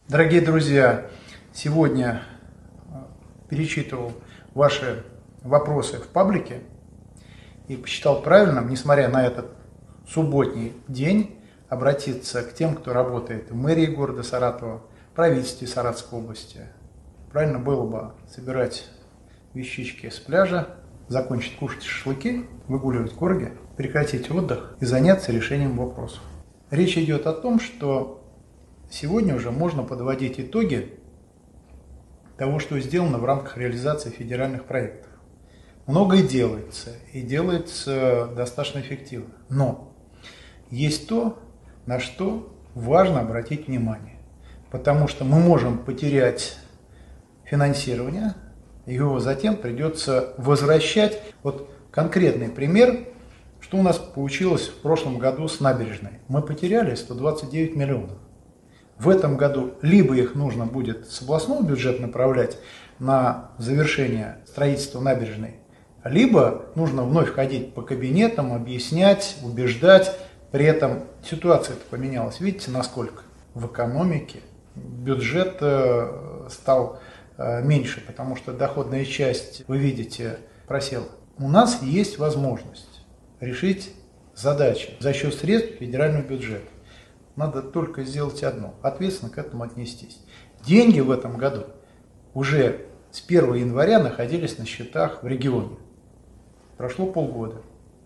Дорогие друзья, сегодня перечитывал ваши вопросы в паблике и посчитал правильным, несмотря на этот субботний день, обратиться к тем, кто работает в мэрии города Саратова, в правительстве Саратовской области. Правильно было бы собирать вещички с пляжа, закончить кушать шашлыки, выгуливать в городе, прекратить отдых и заняться решением вопросов. Речь идет о том, что сегодня уже можно подводить итоги того, что сделано в рамках реализации федеральных проектов. Многое делается, и делается достаточно эффективно. Но есть то, на что важно обратить внимание. Потому что мы можем потерять финансирование, его затем придется возвращать. Вот конкретный пример, что у нас получилось в прошлом году с набережной. Мы потеряли 129 миллионов. В этом году либо их нужно будет с областного бюджета направлять на завершение строительства набережной, либо нужно вновь ходить по кабинетам, объяснять, убеждать. При этом ситуация-то поменялась. Видите, насколько в экономике бюджет стал меньше, потому что доходная часть, вы видите, просела. У нас есть возможность решить задачи за счет средств федерального бюджета. Надо только сделать одно – ответственно к этому отнестись. Деньги в этом году уже с 1 января находились на счетах в регионе. Прошло полгода.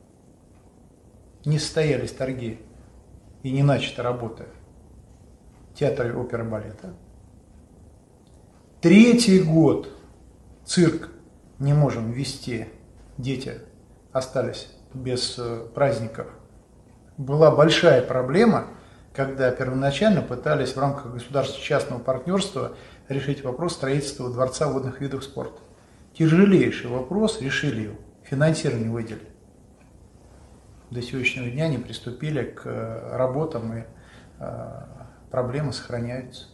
Не состоялись торги и не начата работа театра оперы и балета. Третий год цирк не можем вести, дети остались без праздников. Была большая проблема, когда первоначально пытались в рамках государственно-частного партнерства решить вопрос строительства Дворца водных видов спорта. Тяжелейший вопрос, решили его, финансирование выделили. До сегодняшнего дня не приступили к работам, и проблемы сохраняются.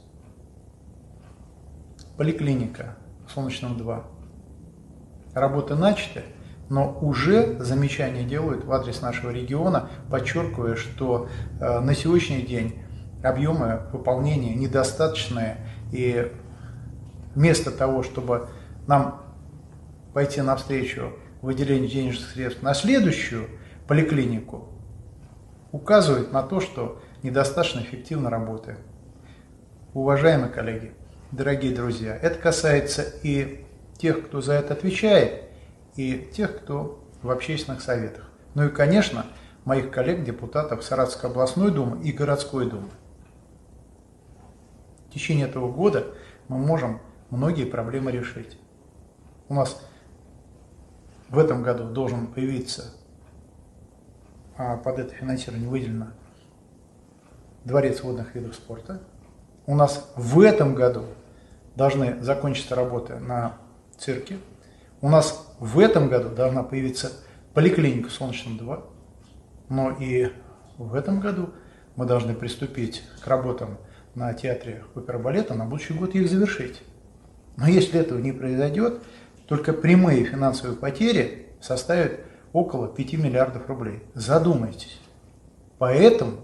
Поликлиника в Солнечном 2. Работы начаты, но уже замечания делают в адрес нашего региона, подчеркивая, что на сегодняшний день объемы выполнения недостаточные, и вместо того, чтобы нам пойти навстречу выделению денежных средств на следующую поликлинику, указывает на то, что недостаточно эффективно работаем. Уважаемые коллеги, дорогие друзья, это касается и тех, кто за это отвечает, и тех, кто в общественных советах. Ну и, конечно, моих коллег-депутатов Саратовской областной думы и городской думы. В течение этого года мы можем многие проблемы решить. У нас в этом году должен появиться, под это финансирование выделено, Дворец водных видов спорта. У нас в этом году должны закончиться работы на цирке. У нас в этом году должна появиться поликлиника в Солнечном 2. Но и в этом году мы должны приступить к работам на театре оперы и балета, на будущий год их завершить. Но если этого не произойдет, только прямые финансовые потери составят около 5 миллиардов рублей. Задумайтесь. Поэтому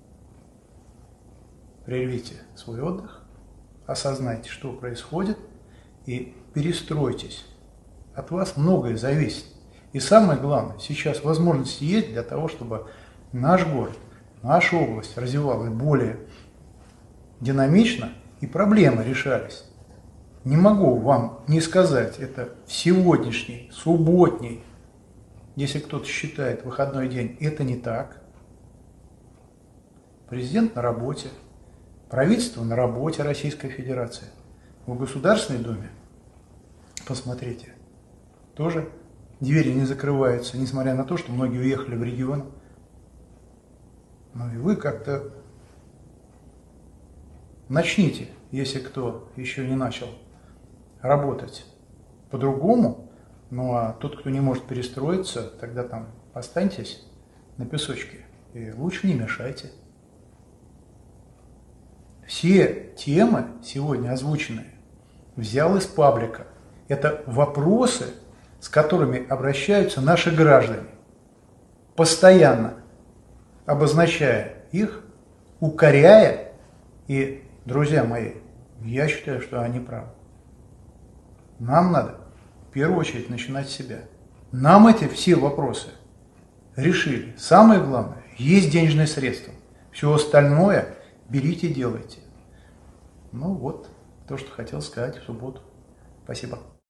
прервите свой отдых, осознайте, что происходит, и перестройтесь. От вас многое зависит. И самое главное, сейчас возможности есть для того, чтобы наш город, наша область развивалась более динамично, и проблемы решались. Не могу вам не сказать, это в сегодняшний, субботний, если кто-то считает выходной день, это не так. Президент на работе, правительство на работе Российской Федерации. В Государственной Думе, посмотрите, тоже двери не закрываются, несмотря на то, что многие уехали в регион. Ну и вы как-то начните, если кто еще не начал, работать по-другому. Ну а тот, кто не может перестроиться, тогда там останьтесь на песочке и лучше не мешайте. Все темы, сегодня озвученные, взял из паблика. Это вопросы, с которыми обращаются наши граждане, постоянно обозначая их, укоряя. И, друзья мои, Я считаю, что они правы. Нам надо в первую очередь начинать с себя. Нам эти все вопросы решили. Самое главное, есть денежные средства. Все остальное берите и делайте. Ну вот, то, что хотел сказать в субботу. Спасибо.